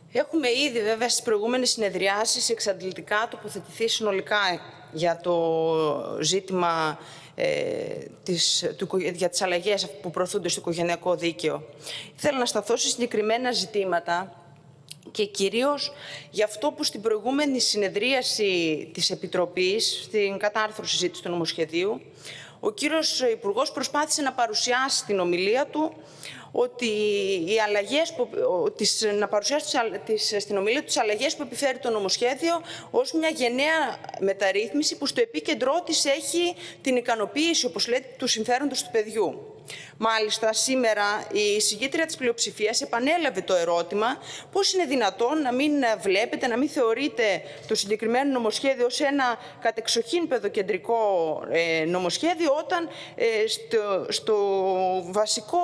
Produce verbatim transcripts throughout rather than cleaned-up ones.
Έχουμε ήδη βέβαια στις προηγούμενες συνεδριάσεις εξαντλητικά τοποθετηθεί συνολικά για το ζήτημα ε, της, του, για τις αλλαγές που προωθούνται στο οικογενειακό δίκαιο. Θέλω να σταθώ σε συγκεκριμένα ζητήματα και κυρίως για αυτό που στην προηγούμενη συνεδρίαση της Επιτροπής, στην κατάρθρωση συζήτηση του νομοσχεδίου, ο κύριος Υπουργός προσπάθησε να παρουσιάσει στην ομιλία του ότι οι αλλαγές που, τις, να παρουσιάσει τις, στην ομιλία του τις αλλαγές που επιφέρει το νομοσχέδιο ως μια γενναία μεταρρύθμιση που στο επίκεντρό της έχει την ικανοποίηση, όπως λέτε, του συμφέροντος του παιδιού. Μάλιστα, σήμερα η εισηγήτρια της πλειοψηφίας επανέλαβε το ερώτημα πώς είναι δυνατόν να μην βλέπετε, να μην θεωρείτε το συγκεκριμένο νομοσχέδιο ως ένα κατεξοχήν παιδοκεντρικό ε, νομοσχέδιο, όταν ε, στο, στο βασικό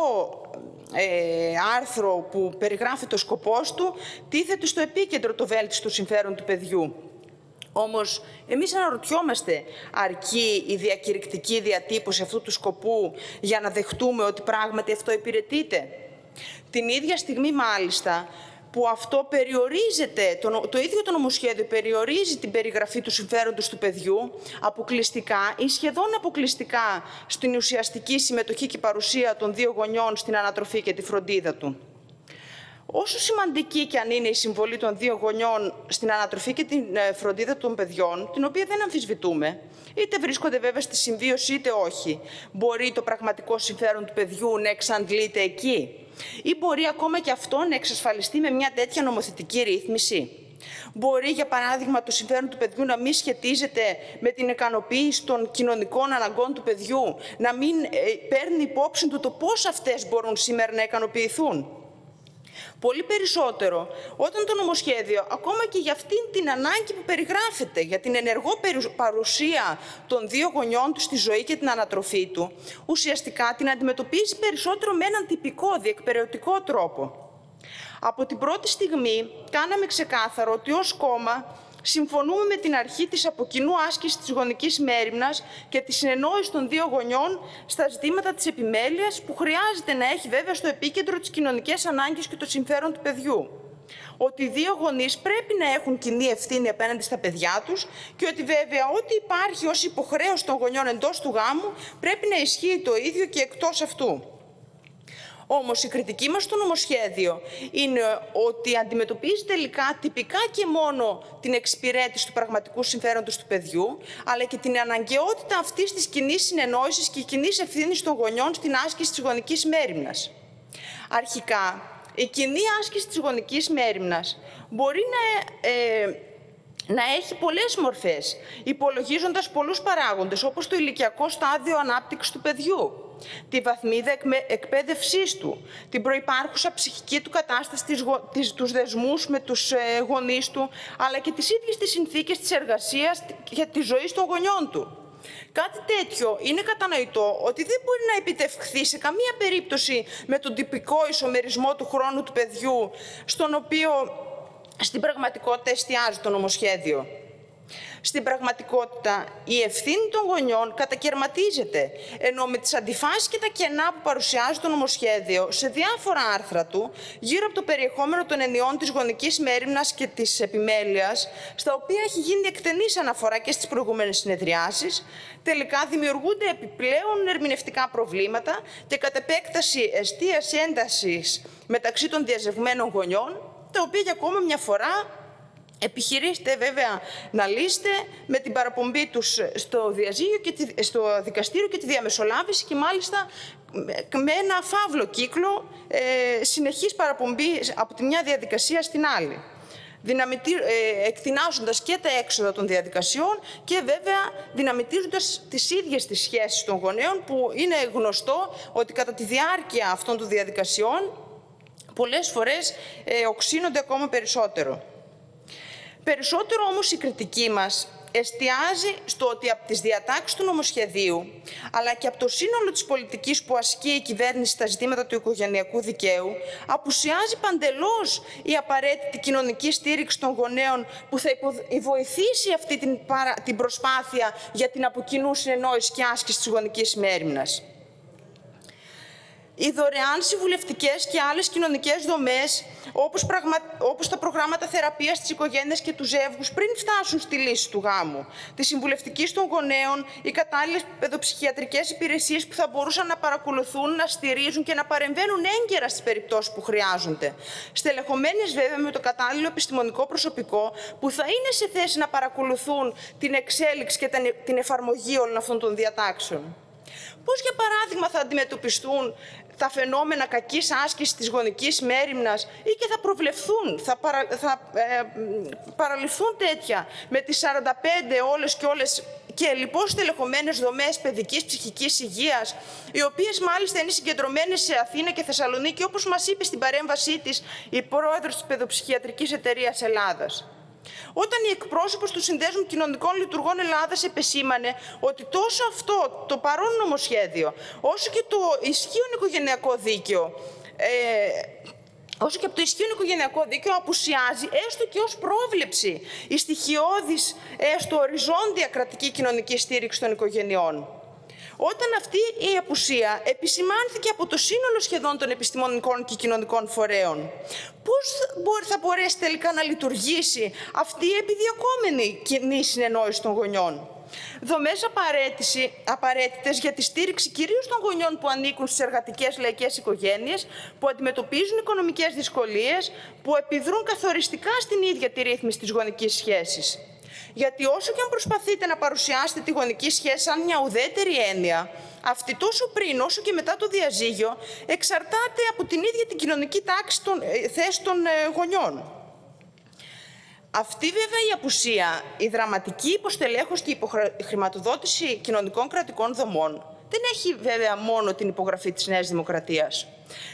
ε, άρθρο που περιγράφει το σκοπός του τίθεται στο επίκεντρο το βέλτιστο συμφέρον του παιδιού. Όμως, εμείς αναρωτιόμαστε, αρκεί η διακηρυκτική διατύπωση αυτού του σκοπού για να δεχτούμε ότι πράγματι αυτό υπηρετείται? Την ίδια στιγμή, μάλιστα, που αυτό περιορίζεται, το, το ίδιο το νομοσχέδιο περιορίζει την περιγραφή του συμφέροντος του παιδιού αποκλειστικά ή σχεδόν αποκλειστικά στην ουσιαστική συμμετοχή και παρουσία των δύο γονιών στην ανατροφή και τη φροντίδα του. Όσο σημαντική και αν είναι η συμβολή των δύο γονιών στην ανατροφή και την φροντίδα των παιδιών, την οποία δεν αμφισβητούμε, είτε βρίσκονται βέβαια στη συμβίωση είτε όχι, μπορεί το πραγματικό συμφέρον του παιδιού να εξαντλείται εκεί? Ή μπορεί ακόμα και αυτό να εξασφαλιστεί με μια τέτοια νομοθετική ρύθμιση? Μπορεί, για παράδειγμα, το συμφέρον του παιδιού να μην σχετίζεται με την ικανοποίηση των κοινωνικών αναγκών του παιδιού, να μην παίρνει υπόψη του το πώς αυτές μπορούν σήμερα να ικανοποιηθούν? Πολύ περισσότερο, όταν το νομοσχέδιο, ακόμα και για αυτήν την ανάγκη που περιγράφεται, για την ενεργό παρουσία των δύο γονιών του στη ζωή και την ανατροφή του, ουσιαστικά την αντιμετωπίζει περισσότερο με έναν τυπικό, διεκπεραιωτικό τρόπο. Από την πρώτη στιγμή κάναμε ξεκάθαρο ότι ως κόμμα συμφωνούμε με την αρχή της από κοινού άσκησης της γονικής μέριμνας και τη συνεννόηση των δύο γονιών στα ζητήματα της επιμέλειας, που χρειάζεται να έχει βέβαια στο επίκεντρο τις κοινωνικές ανάγκες και το συμφέρον του παιδιού. Ότι οι δύο γονείς πρέπει να έχουν κοινή ευθύνη απέναντι στα παιδιά τους και ότι βέβαια ό,τι υπάρχει ως υποχρέωση των γονιών εντός του γάμου πρέπει να ισχύει το ίδιο και εκτός αυτού. Όμως η κριτική μας στο νομοσχέδιο είναι ότι αντιμετωπίζει τελικά τυπικά και μόνο την εξυπηρέτηση του πραγματικού συμφέροντος του παιδιού, αλλά και την αναγκαιότητα αυτής της κοινής συνεννόησης και κοινής ευθύνης των γονιών στην άσκηση της γονικής μέριμνας. Αρχικά, η κοινή άσκηση της γονικής μέριμνας μπορεί να... Ε, να έχει πολλές μορφές, υπολογίζοντας πολλούς παράγοντες, όπως το ηλικιακό στάδιο ανάπτυξης του παιδιού, τη βαθμίδα εκπαίδευσής του, την προϋπάρχουσα ψυχική του κατάσταση, τους δεσμούς με τους γονείς του, αλλά και τις ίδιες τις συνθήκες της εργασίας για τη ζωή των γονιών του. Κάτι τέτοιο είναι κατανοητό ότι δεν μπορεί να επιτευχθεί σε καμία περίπτωση με τον τυπικό ισομερισμό του χρόνου του παιδιού, στον οποίο στην πραγματικότητα εστιάζει το νομοσχέδιο. Στην πραγματικότητα, η ευθύνη των γονιών κατακαιρματίζεται, ενώ με τις αντιφάσεις και τα κενά που παρουσιάζει το νομοσχέδιο σε διάφορα άρθρα του, γύρω από το περιεχόμενο των ενιών της γονικής μέριμνας και της επιμέλειας, στα οποία έχει γίνει εκτενής αναφορά και στις προηγούμενες συνεδριάσεις, τελικά δημιουργούνται επιπλέον ερμηνευτικά προβλήματα και κατ' επέκταση εστίαση έντασης μεταξύ των διαζευμένων γονιών, τα οποία για ακόμα μια φορά επιχειρήσετε βέβαια να λύσετε με την παραπομπή τους στο διαζύγιο και τη, στο δικαστήριο και τη διαμεσολάβηση, και μάλιστα με ένα φαύλο κύκλο ε, συνεχής παραπομπή από τη μια διαδικασία στην άλλη, δυναμητή, ε, εκτινάζοντας και τα έξοδα των διαδικασιών και βέβαια δυναμητίζοντας τις ίδιες τις σχέσεις των γονέων, που είναι γνωστό ότι κατά τη διάρκεια αυτών των διαδικασιών πολλές φορές ε, οξύνονται ακόμα περισσότερο. Περισσότερο όμως η κριτική μας εστιάζει στο ότι από τις διατάξεις του νομοσχεδίου, αλλά και από το σύνολο της πολιτικής που ασκεί η κυβέρνηση στα ζητήματα του οικογενειακού δικαίου, απουσιάζει παντελώς η απαραίτητη κοινωνική στήριξη των γονέων που θα βοηθήσει αυτή την, παρα... την προσπάθεια για την από κοινού συνεννόηση και άσκηση της γονικής μέριμνας. Οι δωρεάν συμβουλευτικές και άλλες κοινωνικές δομές, όπως, πραγμα... όπως τα προγράμματα θεραπείας της οικογένειας και του ζεύγους, πριν φτάσουν στη λύση του γάμου, τη συμβουλευτική των γονέων, οι κατάλληλες παιδοψυχιατρικές υπηρεσίες που θα μπορούσαν να παρακολουθούν, να στηρίζουν και να παρεμβαίνουν έγκαιρα στις περιπτώσεις που χρειάζονται. Στελεχωμένες βέβαια με το κατάλληλο επιστημονικό προσωπικό που θα είναι σε θέση να παρακολουθούν την εξέλιξη και την εφαρμογή όλων αυτών των διατάξεων. Πώς, για παράδειγμα, θα αντιμετωπιστούν τα φαινόμενα κακής άσκησης της γονικής μέριμνας ή και θα προβλεφθούν, θα, παρα, θα ε, παραληφθούν τέτοια με τις σαράντα πέντε όλες και όλες και λοιπώς στελεχωμένες δομές παιδικής ψυχικής υγείας, οι οποίες μάλιστα είναι συγκεντρωμένες σε Αθήνα και Θεσσαλονίκη, όπως μας είπε στην παρέμβασή της η πρόεδρος της Παιδοψυχιατρικής Εταιρείας Ελλάδας. Όταν η εκπρόσωπος του Συνδέσμου Κοινωνικών Λειτουργών Ελλάδας επεσήμανε ότι τόσο αυτό το παρόν νομοσχέδιο, όσο και το ισχύον οικογενειακό δίκαιο, ε, όσο και από το ισχύον οικογενειακό δίκαιο απουσιάζει έστω και ως πρόβλεψη η στοιχειώδης, έστω οριζόντια κρατική κοινωνική στήριξη των οικογενειών. Όταν αυτή η απουσία επισημάνθηκε από το σύνολο σχεδόν των επιστημονικών και κοινωνικών φορέων, πώς θα μπορέσει τελικά να λειτουργήσει αυτή η επιδιωκόμενη κοινή συνεννόηση των γονιών? Δομές απαραίτητες για τη στήριξη κυρίως των γονιών που ανήκουν στις εργατικές λαϊκές οικογένειες, που αντιμετωπίζουν οικονομικές δυσκολίες, που επιδρούν καθοριστικά στην ίδια τη ρύθμιση της γονικής σχέσης. Γιατί όσο και αν προσπαθείτε να παρουσιάσετε τη γονική σχέση σαν μια ουδέτερη έννοια, αυτή τόσο πριν όσο και μετά το διαζύγιο εξαρτάται από την ίδια την κοινωνική τάξη των, ε, θέση των ε, γονιών. Αυτή βέβαια η απουσία, η δραματική υποστελέχωση και υποχρηματοδότηση κοινωνικών κρατικών δομών δεν έχει βέβαια μόνο την υπογραφή της Νέας Δημοκρατίας.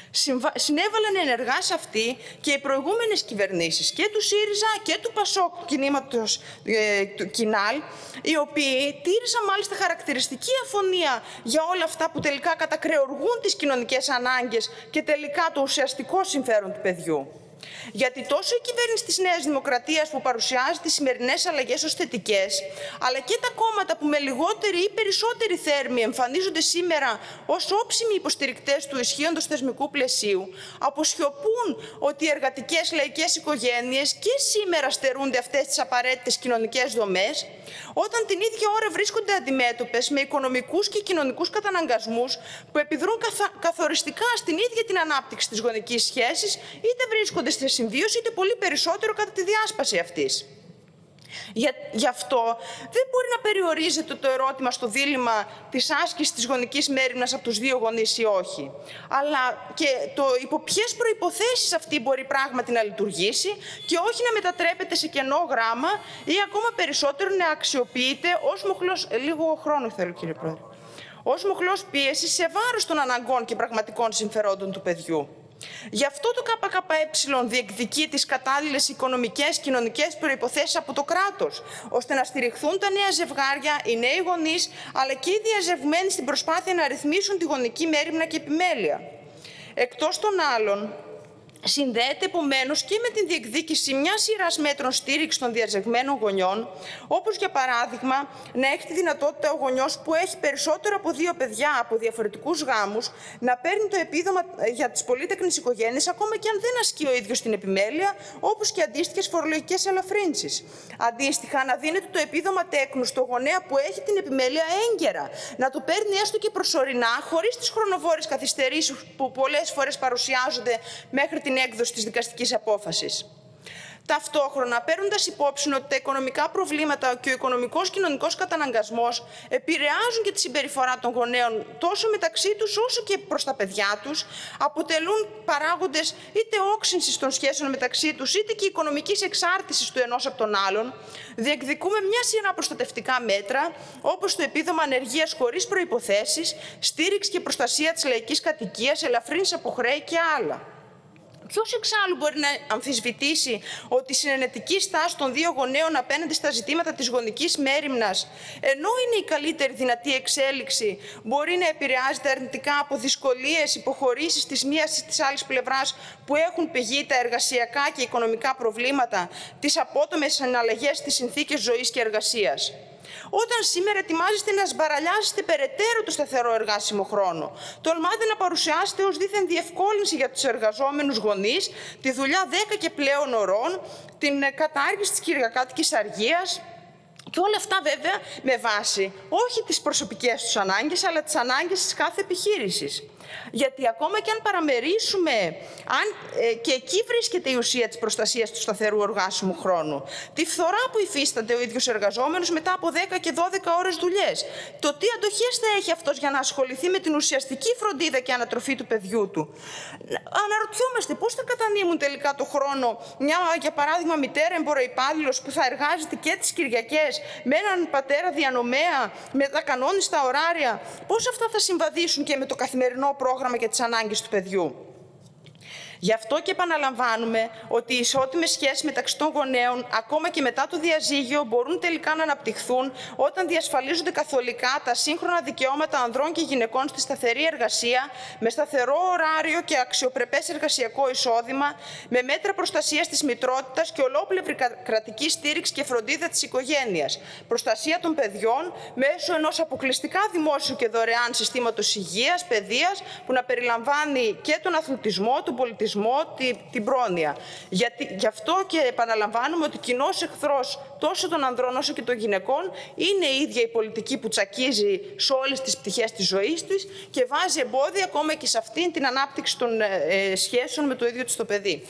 Συνέβαλαν ενεργά σε αυτή και οι προηγούμενες κυβερνήσεις και του ΣΥΡΙΖΑ και του ΠΑΣΟΚ κινήματος ε, του ΚΙΝΑΛ, οι οποίοι τήρησαν μάλιστα χαρακτηριστική αφωνία για όλα αυτά που τελικά κατακρεουργούν τις κοινωνικές ανάγκες και τελικά το ουσιαστικό συμφέρον του παιδιού. Γιατί τόσο η κυβέρνηση της Νέας Δημοκρατίας που παρουσιάζει τις σημερινές αλλαγές ως θετικές, αλλά και τα κόμματα που με λιγότερη ή περισσότερη θέρμη εμφανίζονται σήμερα ως όψιμοι υποστηρικτές του ισχύοντος θεσμικού πλαισίου, αποσιωπούν ότι οι εργατικές λαϊκές οικογένειες και σήμερα στερούνται αυτές τις απαραίτητες κοινωνικές δομές, όταν την ίδια ώρα βρίσκονται αντιμέτωπες με οικονομικούς και κοινωνικούς καταναγκασμούς που επιδρούν καθα... καθοριστικά στην ίδια την ανάπτυξη της γονικής σχέσης, είτε βρίσκονται στη συμβίωση, είτε πολύ περισσότερο κατά τη διάσπαση αυτής. Για, γι' αυτό δεν μπορεί να περιορίζεται το ερώτημα στο δίλημμα της άσκησης της γονικής μέριμνας από τους δύο γονείς ή όχι, αλλά και το υπό ποιες προϋποθέσεις αυτή μπορεί πράγματι να λειτουργήσει και όχι να μετατρέπεται σε κενό γράμμα ή ακόμα περισσότερο να αξιοποιείται ως μοχλός, λίγο χρόνο θέλω κύριε Πρόεδρε, ως μοχλός πίεσης σε βάρος των αναγκών και πραγματικών συμφερόντων του παιδιού. Γι' αυτό το ΚΚΕ διεκδικεί τις κατάλληλες οικονομικές, κοινωνικές προϋποθέσεις από το κράτος, ώστε να στηριχθούν τα νέα ζευγάρια, οι νέοι γονείς, αλλά και οι διαζευγμένοι στην προσπάθεια να ρυθμίσουν τη γονική μέριμνα και επιμέλεια. Εκτός των άλλων, συνδέεται επομένως και με την διεκδίκηση μιας σειράς μέτρων στήριξης των διαζευγμένων γονιών, όπως για παράδειγμα να έχει τη δυνατότητα ο γονιός που έχει περισσότερο από δύο παιδιά από διαφορετικούς γάμους να παίρνει το επίδομα για τις πολύτεκνες οικογένειες, ακόμα και αν δεν ασκεί ο ίδιος την επιμέλεια, όπως και αντίστοιχες φορολογικές ελαφρύνσεις. Αντίστοιχα, να δίνεται το επίδομα τέκνου στο γονέα που έχει την επιμέλεια έγκαιρα, να το παίρνει έστω και προσωρινά, χωρίς τις χρονοβόρες καθυστερήσεις που πολλές φορές παρουσιάζονται μέχρι την έκδοση της δικαστικής απόφασης. Ταυτόχρονα, παίρνοντας υπόψη ότι τα οικονομικά προβλήματα και ο οικονομικός κοινωνικός καταναγκασμός επηρεάζουν και τη συμπεριφορά των γονέων τόσο μεταξύ τους όσο και προς τα παιδιά τους, αποτελούν παράγοντες είτε όξυνσης των σχέσεων μεταξύ τους, είτε και οικονομικής εξάρτησης του ενός από τον άλλον, διεκδικούμε μια σειρά προστατευτικά μέτρα, όπως το επίδομα ανεργίας χωρίς προϋποθέσεις, στήριξη και προστασία της λαϊκής κατοικίας, ελαφρύνσεις από χρέη και άλλα. Ποιος εξάλλου μπορεί να αμφισβητήσει ότι η συνενετική στάση των δύο γονέων απέναντι στα ζητήματα της γονικής μέριμνας, ενώ είναι η καλύτερη δυνατή εξέλιξη, μπορεί να επηρεάζεται αρνητικά από δυσκολίες, υποχωρήσεις της μίας ή της άλλης πλευράς που έχουν πηγεί τα εργασιακά και οικονομικά προβλήματα, τις απότομες αναλλαγές στις συνθήκες ζωής και εργασίας. Όταν σήμερα ετοιμάζεστε να σμπαραλιάσετε περαιτέρω το σταθερό εργάσιμο χρόνο, τολμάτε να παρουσιάσετε ως δίθεν διευκόλυνση για τους εργαζόμενους γονείς τη δουλειά δέκα και πλέον ωρών, την κατάργηση της κυριακάτικης αργίας. Και όλα αυτά βέβαια με βάση όχι τις προσωπικές τους ανάγκες, αλλά τις ανάγκες της κάθε επιχείρησης. Γιατί ακόμα και αν παραμερίσουμε, αν, ε, και εκεί βρίσκεται η ουσία της προστασίας του σταθερού εργάσιμου χρόνου, τη φθορά που υφίσταται ο ίδιος εργαζόμενος μετά από δέκα και δώδεκα ώρες δουλειές, το τι αντοχές θα έχει αυτός για να ασχοληθεί με την ουσιαστική φροντίδα και ανατροφή του παιδιού του. Αναρωτιόμαστε πώς θα κατανείμουν τελικά το χρόνο μια, για παράδειγμα, μητέρα εμποροϊπάλληλος που θα εργάζεται και τις Κυριακές με έναν πατέρα διανομέα, με τα κανόνιστα ωράρια, πώς αυτά θα συμβαδίσουν και με το καθημερινό πρόγραμμα και τις ανάγκες του παιδιού. Γι' αυτό και επαναλαμβάνουμε ότι οι ισότιμες σχέσεις μεταξύ των γονέων, ακόμα και μετά το διαζύγιο, μπορούν τελικά να αναπτυχθούν όταν διασφαλίζονται καθολικά τα σύγχρονα δικαιώματα ανδρών και γυναικών στη σταθερή εργασία, με σταθερό ωράριο και αξιοπρεπές εργασιακό εισόδημα, με μέτρα προστασίας της μητρότητας και ολόπλευρη κρατική στήριξη και φροντίδα της οικογένειας, προστασία των παιδιών μέσω ενός αποκλειστικά δημόσιου και δωρεάν συστήματος υγείας, παιδείας, που να περιλαμβάνει και τον αθλητισμό, τον πολιτισμό, την πρόνοια. Γιατί, γι' αυτό και επαναλαμβάνουμε ότι κοινός εχθρός τόσο των ανδρών όσο και των γυναικών είναι η ίδια η πολιτική που τσακίζει σε όλες τις πτυχές της ζωής της και βάζει εμπόδια ακόμα και σε αυτήν την ανάπτυξη των ε, σχέσεων με το ίδιο της το παιδί.